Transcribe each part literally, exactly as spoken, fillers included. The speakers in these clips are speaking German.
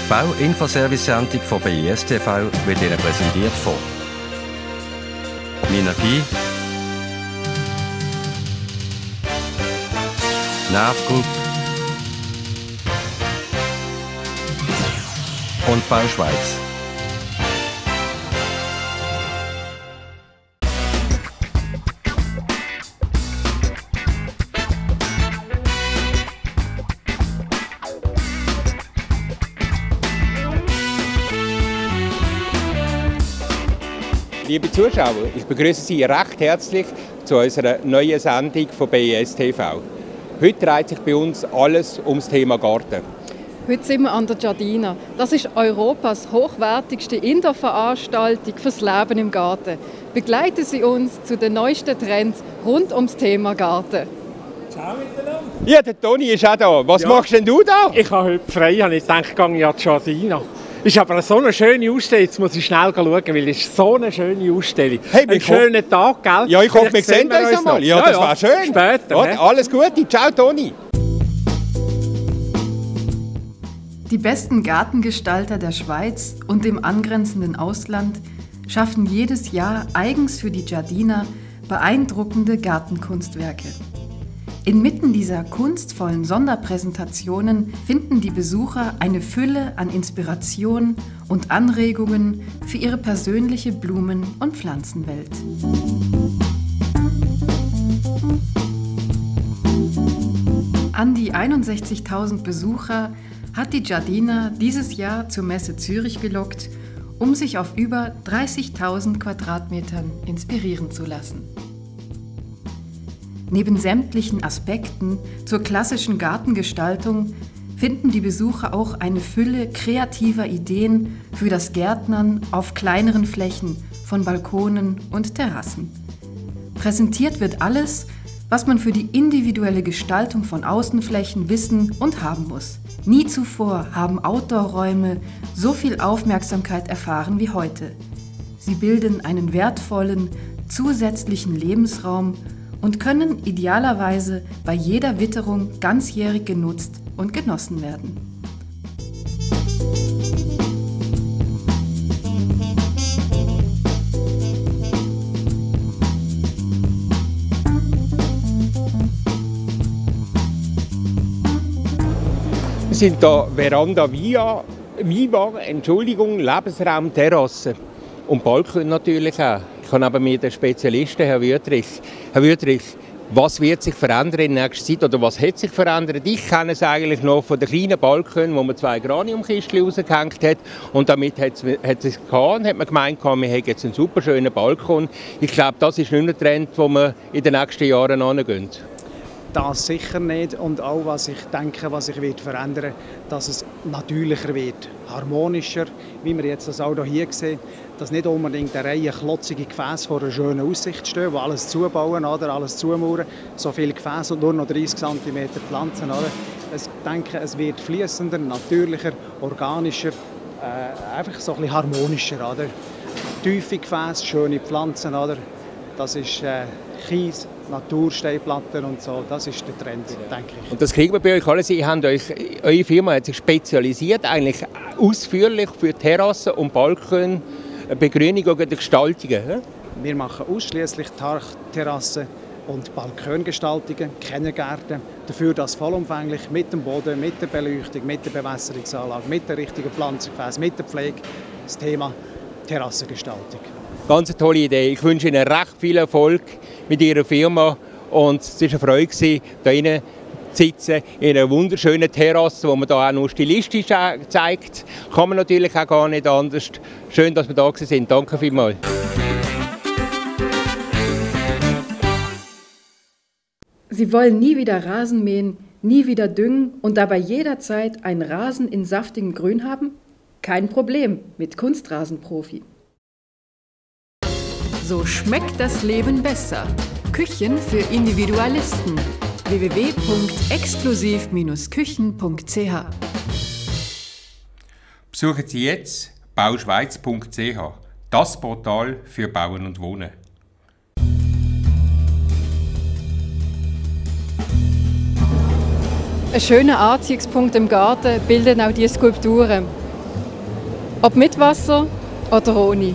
Bau-Infoservice-Sendung von B I S T V wird Ihnen präsentiert von Minergie, Nerv Group und Bauschweiz. Liebe Zuschauer, ich begrüße Sie recht herzlich zu unserer neuen Sendung von B I S T V. Heute dreht sich bei uns alles ums Thema Garten. Heute sind wir an der Giardina. Das ist Europas hochwertigste Indoor-Veranstaltung fürs Leben im Garten. Begleiten Sie uns zu den neuesten Trends rund ums Thema Garten. Ciao miteinander. Ja, der Toni ist auch da. Was ja. machst denn du da? Ich habe heute frei, habe ich gedacht, ich gehe ja die Giardina. Es ist aber so eine schöne Ausstellung, jetzt muss ich schnell schauen, weil es ist so eine schöne Ausstellung. Hey, ein schöner Tag, gell? Ja, ich hoffe, wir sehen uns einmal. Ja, ja, das ja. war schön. Später. Gut, alles Gute. Ciao, Toni. Die besten Gartengestalter der Schweiz und dem angrenzenden Ausland schaffen jedes Jahr eigens für die Giardina beeindruckende Gartenkunstwerke. Inmitten dieser kunstvollen Sonderpräsentationen finden die Besucher eine Fülle an Inspiration und Anregungen für ihre persönliche Blumen- und Pflanzenwelt. An die einundsechzigtausend Besucher hat die Giardina dieses Jahr zur Messe Zürich gelockt, um sich auf über dreißigtausend Quadratmetern inspirieren zu lassen. Neben sämtlichen Aspekten zur klassischen Gartengestaltung finden die Besucher auch eine Fülle kreativer Ideen für das Gärtnern auf kleineren Flächen von Balkonen und Terrassen. Präsentiert wird alles, was man für die individuelle Gestaltung von Außenflächen wissen und haben muss. Nie zuvor haben Outdoor-Räume so viel Aufmerksamkeit erfahren wie heute. Sie bilden einen wertvollen, zusätzlichen Lebensraum und können idealerweise bei jeder Witterung ganzjährig genutzt und genossen werden. Wir sind hier Veranda Via, Viva, Entschuldigung, Lebensraum Terrasse und Balkon natürlich auch. Ich habe neben mir den Spezialisten, Herr Wüthrich. Herr Wüthrich, was wird sich verändern in nächster Zeit oder was hat sich verändert? Ich kenne es eigentlich noch von den kleinen Balkonen, wo man zwei Graniumkisten rausgehängt hat und damit hat es, hat es gehabt, hat man gemeint, wir haben jetzt einen super schönen Balkon. Ich glaube, das ist nicht ein Trend, wo wir in den nächsten Jahren angehen. Das sicher nicht und auch was ich denke, was sich wird verändern, dass es natürlicher wird, harmonischer, wie wir jetzt das auch hier sehen, dass nicht unbedingt eine Reihe klotzige Gefäße vor einer schönen Aussicht stehen, die alles zubauen oder alles zumauern, so viele Gefäße und nur noch dreißig Zentimeter Pflanzen. Oder? Ich denke, es wird fließender, natürlicher, organischer, äh, einfach so ein bisschen harmonischer. Oder? Tiefe Gefäße, schöne Pflanzen, oder? Das ist äh, Kies, Natursteinplatten und so, das ist der Trend, denke ich. Und das kriegen wir bei euch alles. Ihr habt euch, eure Firma hat sich spezialisiert, eigentlich ausführlich für Terrassen und Balkone, Begrünung und Gestaltungen. He? Wir machen ausschließlich Terrassen und Balkongestaltungen, keine Gärten. Dafür das vollumfänglich mit dem Boden, mit der Beleuchtung, mit der Bewässerungsanlage, mit der richtigen Pflanzengefäß, mit der Pflege. Das Thema Terrassengestaltung. Ganz eine tolle Idee. Ich wünsche Ihnen recht viel Erfolg mit Ihrer Firma und es war eine Freude, hier drinnen zu sitzen, in einer wunderschönen Terrasse, die man hier auch nur stilistisch zeigt. Kann man natürlich auch gar nicht anders. Schön, dass wir da sind. Danke vielmals. Sie wollen nie wieder Rasen mähen, nie wieder düngen und dabei jederzeit einen Rasen in saftigem Grün haben? Kein Problem mit Kunstrasenprofi. So schmeckt das Leben besser. Küchen für Individualisten. w w w punkt exklusiv Bindestrich küchen punkt c h Besuchen Sie jetzt bauschweiz punkt c h, das Portal für Bauen und Wohnen. Ein schöner Anziehungspunkt im Garten bilden auch diese Skulpturen. Ob mit Wasser oder ohne.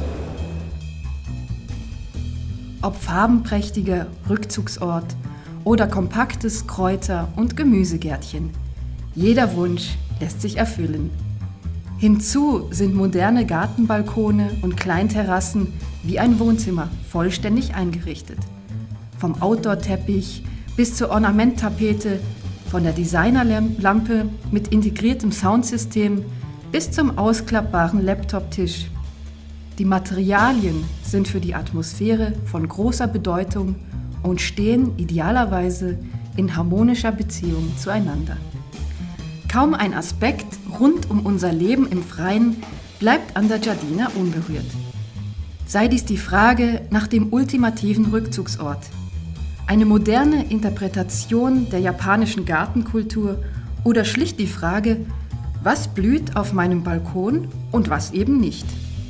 Ob farbenprächtiger Rückzugsort oder kompaktes Kräuter- und Gemüsegärtchen. Jeder Wunsch lässt sich erfüllen. Hinzu sind moderne Gartenbalkone und Kleinterrassen wie ein Wohnzimmer vollständig eingerichtet. Vom Outdoor-Teppich bis zur Ornamenttapete, von der Designerlampe mit integriertem Soundsystem bis zum ausklappbaren Laptop-Tisch. Die Materialien sind für die Atmosphäre von großer Bedeutung und stehen idealerweise in harmonischer Beziehung zueinander. Kaum ein Aspekt rund um unser Leben im Freien bleibt an der Giardina unberührt. Sei dies die Frage nach dem ultimativen Rückzugsort, eine moderne Interpretation der japanischen Gartenkultur oder schlicht die Frage, was blüht auf meinem Balkon und was eben nicht.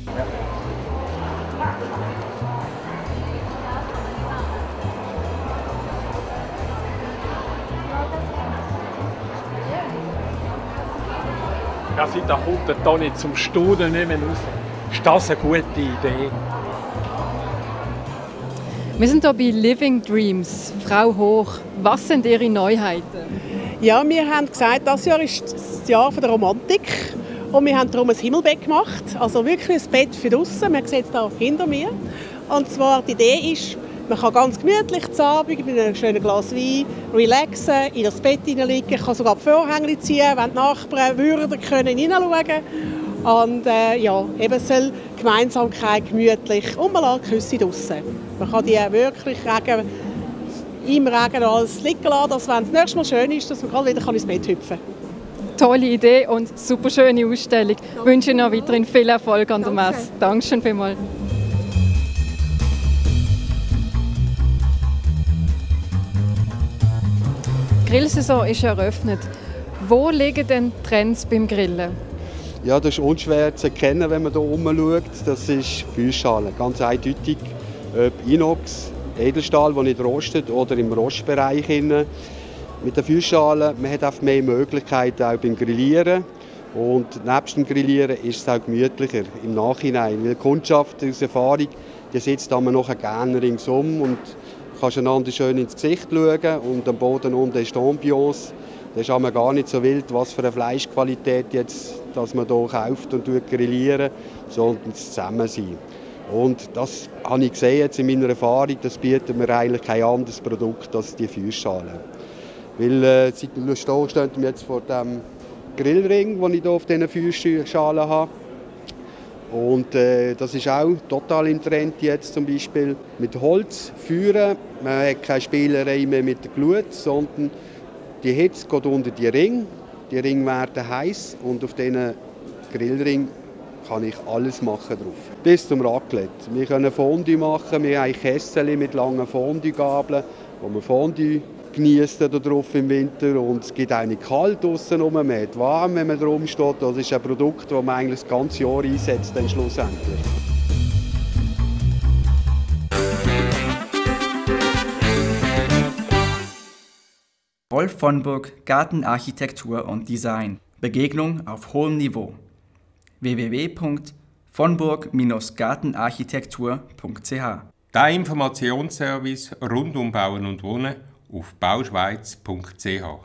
Ja, da kommt der Toni zum Staunen nicht mehr raus. Ist das eine gute Idee? Wir sind hier bei Living Dreams. Frau Hoch, was sind Ihre Neuheiten? Ja, wir haben gesagt, das Jahr ist das Jahr der Romantik. Und wir haben darum ein Himmelbett gemacht. Also wirklich ein Bett für draussen. Man sieht es hier hinter mir. Und zwar die Idee ist, man kann ganz gemütlich zu Abend mit einem schönen Glas Wein relaxen, in das Bett hineinliegen. Ich kann sogar die Vorhänge ziehen, wenn die Nachbarn würden können hineinschauen. Und äh, ja, eben soll Gemeinsamkeit gemütlich und man lässt Küsse draussen. Man kann die wirklich Regen, im Regen alles liegen lassen, dass wenn es nächstes Mal schön ist, dass man gerade wieder ins Bett hüpfen kann. Tolle Idee und super schöne Ausstellung. Ich wünsche Ihnen noch weiterhin viel Erfolg an der Messe. Dankeschön vielmals. Die Grillsaison ist eröffnet. Wo liegen denn die Trends beim Grillen? Ja, das ist unschwer zu erkennen, wenn man hier rumschaut. Das ist Feuerschale, ganz eindeutig. Ob Inox, Edelstahl, der nicht rostet, oder im Rostbereich. Mit der Feuerschale man hat man mehr Möglichkeiten auch beim Grillieren. Und nebst dem Grillieren ist es auch gemütlicher im Nachhinein. Weil die Kundschaft aus Erfahrung, die sitzt dann noch gerne ringsum und kannst einander schön ins Gesicht schauen. Und am Boden unten ist die Ambiance. Das ist gar nicht so wild, was für eine Fleischqualität jetzt, dass man hier kauft und grillieren, sondern das Zusammensein. Und das habe ich gesehen jetzt in meiner Erfahrung, das bietet mir eigentlich kein anderes Produkt als die Feuerschale. Weil äh, seit wir stehen, stehen wir jetzt vor dem Grillring, den ich hier auf diesen Feuerschalen habe. Und äh, das ist auch total im Trend jetzt zum Beispiel mit Holz führen. Man hat keine Spielerei mehr mit der Glut, sondern die Hitze geht unter die Ringe. Die Ringe werden heiß und auf diesen Grillring kann ich alles machen drauf. Bis zum Raclette. Wir können Fondue machen, wir haben Kessel mit langen Fondue-Gabeln, wo man Fondue genießt drauf im Winter. Und es gibt auch nicht kalt draussen rum, man hat warm, wenn man drum steht. Das ist ein Produkt, das man eigentlich das ganze Jahr einsetzt, dann schlussendlich. Rolf Vonburg, Gartenarchitektur und Design. Begegnung auf hohem Niveau. w w w punkt vonburg gartenarchitektur punkt c h. Der Informationsservice rund um Bauen und Wohnen auf bauschweiz punkt c h.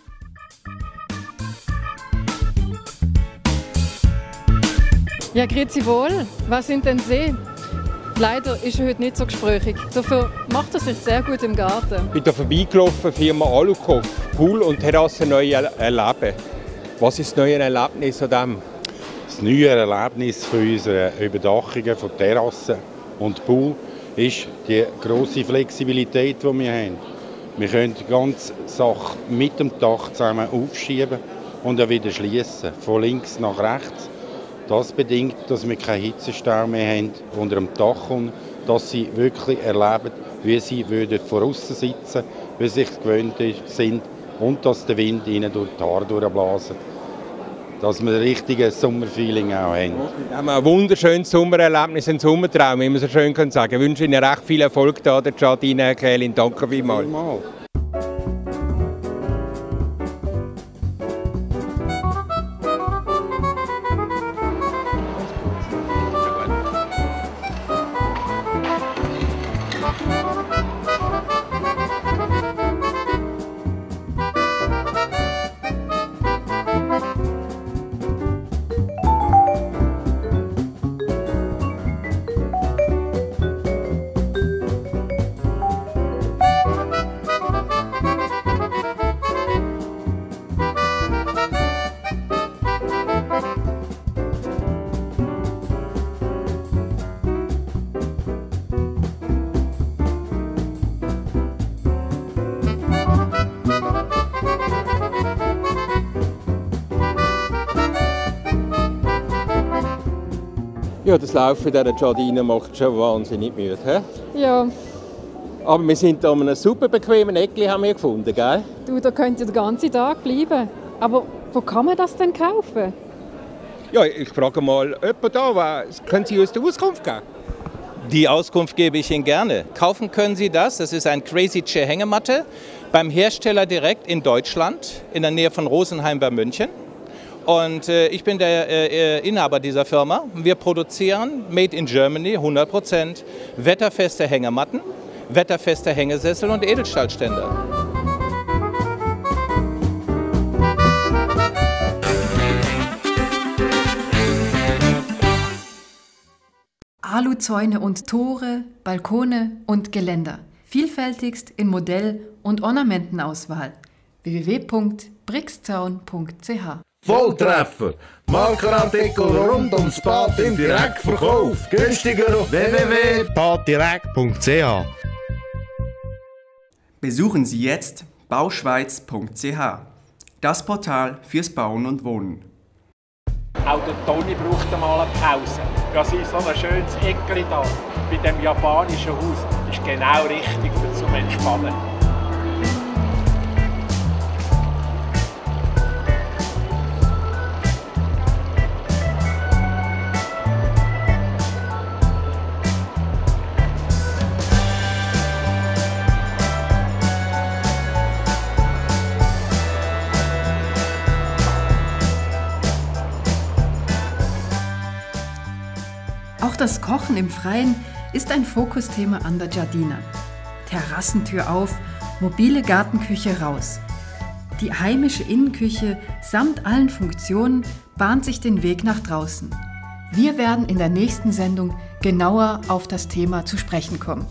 Ja, grüezi wohl. Was sind denn Sie? Leider ist er heute nicht so gesprächig. Dafür macht er sich sehr gut im Garten. Ich bin hier vorbeigelaufen, Firma Alukoff, Pool und Terrasse neu erleben. Was ist das neue Erlebnis an dem? Das neue Erlebnis für unsere Überdachungen von Terrassen und Pool ist die grosse Flexibilität, die wir haben. Wir können die ganze Sache mit dem Dach zusammen aufschieben und dann wieder schließen, von links nach rechts. Das bedingt, dass wir keinen Hitzestau mehr haben unter dem Dach und dass sie wirklich erleben, wie sie von außen sitzen, wie sie sich gewöhnt sind und dass der Wind ihnen durch die Haare durchblasen. Dass wir ein richtiges Sommerfeeling auch haben. Wir haben ein wunderschönes Sommererlebnis, einen Sommertraum, wie man so schön sagen kann. Ich wünsche Ihnen recht viel Erfolg hier, der Giardina, Herr Kählin. Danke vielmals. Ja, das Laufen dieser Giardina macht schon wahnsinnig müde. He? Ja. Aber wir sind hier an einem super bequemen Eckli haben wir gefunden, gell? Du, da könnt ihr den ganzen Tag bleiben. Aber wo kann man das denn kaufen? Ja, ich frage mal jemanden da, können Sie uns die Auskunft geben? Die Auskunft gebe ich Ihnen gerne. Kaufen können Sie das, das ist ein Crazy Chair Hängematte, beim Hersteller direkt in Deutschland, in der Nähe von Rosenheim bei München. Und äh, ich bin der äh, Inhaber dieser Firma. Wir produzieren Made in Germany, hundert Prozent, wetterfeste Hängematten, wetterfeste Hängesessel und Edelstahlständer. Aluzäune und Tore, Balkone und Geländer. Vielfältigst in Modell- und Ornamentenauswahl. w w w punkt brixzaun punkt c h Volltreffer! Markenartikel rund ums Bad im Direktverkauf. Günstiger auf w w w punkt baddirekt punkt c h. Besuchen Sie jetzt bauschweiz punkt c h, das Portal fürs Bauen und Wohnen. Auch der Toni braucht einmal eine Pause. Ja, sie so ein schönes Eckli da bei dem japanischen Haus ist genau richtig für zum Entspannen. Auch das Kochen im Freien ist ein Fokusthema an der Giardina. Terrassentür auf, mobile Gartenküche raus. Die heimische Innenküche samt allen Funktionen bahnt sich den Weg nach draußen. Wir werden in der nächsten Sendung genauer auf das Thema zu sprechen kommen.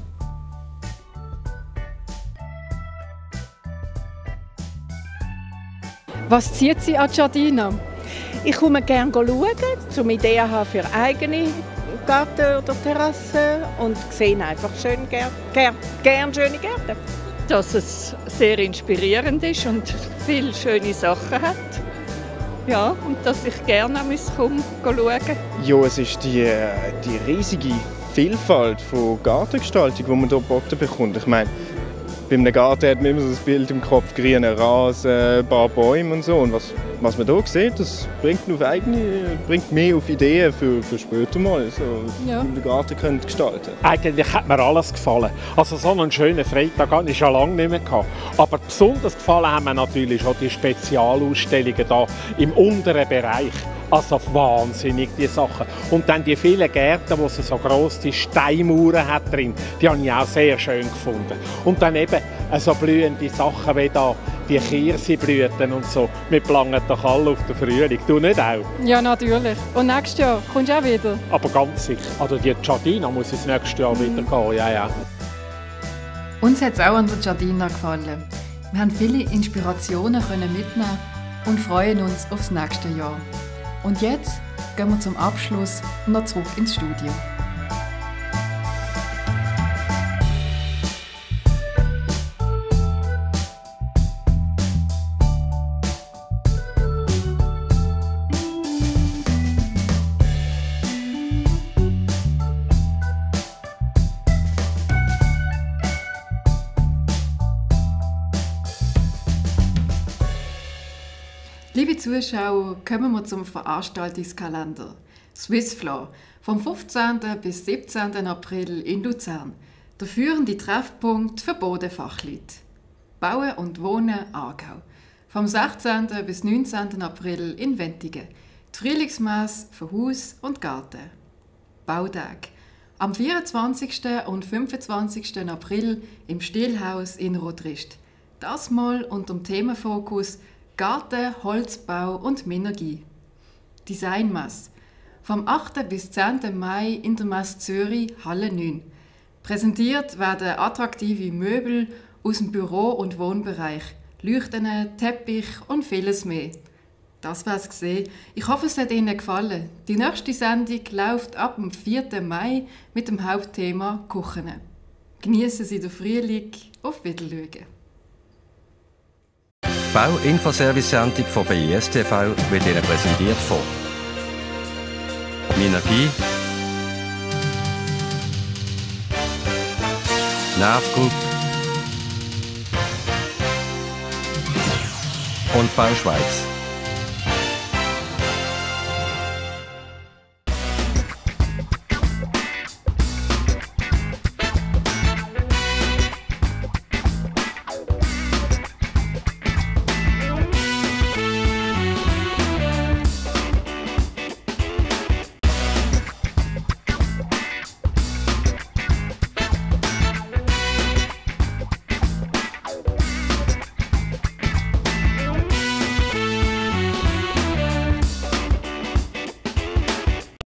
Was zieht Sie an Giardina? Ich komme gerne schauen, um Ideen haben für eigene Garten oder Terrassen und sehe einfach schön gern, gern, gern schöne Gärten. Dass es sehr inspirierend ist und viele schöne Sachen hat. Ja, und dass ich gerne an mich komme schauen. Ja, es ist die, die riesige Vielfalt von Gartengestaltung, die man hier geboten bekommt. Ich meine, bei einem Garten hat man immer so das Bild im Kopf, grüner Rasen, ein paar Bäume und so. Und was, was man hier sieht, das bringt, auf eigene, bringt mehr auf Ideen für, für später mal, so, ja. wie man den Garten können gestalten können. Eigentlich hat mir alles gefallen. Also so einen schönen Freitag hatte ich schon lange nicht mehr gehabt. Aber besonders gefallen haben mir natürlich auch die Spezialausstellungen hier im unteren Bereich. Also wahnsinnig, die Sachen. Und dann die vielen Gärten, wo es so grosse Steinmauern hat drin, die habe ich auch sehr schön gefunden. Und dann eben so blühende Sachen wie da, die Kirseblüten und so. Wir planen doch alle auf den Frühling. Du nicht auch? Ja, natürlich. Und nächstes Jahr kommst du auch wieder? Aber ganz sicher. Also die Giardina muss ins nächste Jahr wieder gehen, ja, ja. Uns hat es auch an der Giardina gefallen. Wir haben viele Inspirationen mitnehmen und freuen uns aufs nächste Jahr. Und jetzt gehen wir zum Abschluss noch zurück ins Studio. Liebe Zuschauer, kommen wir zum Veranstaltungskalender. Swissfloor vom fünfzehnten bis siebzehnten April in Luzern. Der führende Treffpunkt für Bodenfachleute. Bauen und Wohnen Aargau. Vom sechzehnten bis neunzehnten April in Wentigen. Die Frühlingsmesse für Haus und Garten. Bautag. Am vierundzwanzigsten und fünfundzwanzigsten April im Stillhaus in Rotrist. Das mal unter dem Themenfokus Garten, Holzbau und Minergie. Designmesse. Vom achten bis zehnten Mai in der Messe Zürich, Halle neun. Präsentiert werden attraktive Möbel aus dem Büro- und Wohnbereich, Leuchten, Teppich und vieles mehr. Das war's gesehen. Ich hoffe, es hat Ihnen gefallen. Die nächste Sendung läuft ab dem vierten Mai mit dem Hauptthema Kochen. Genießen Sie den Frühling. Auf Wiedersehen. Die Bau-Infoservice-Sendung von B I S T V wird Ihnen präsentiert von Minergie, Nerv Group und Bauschweiz.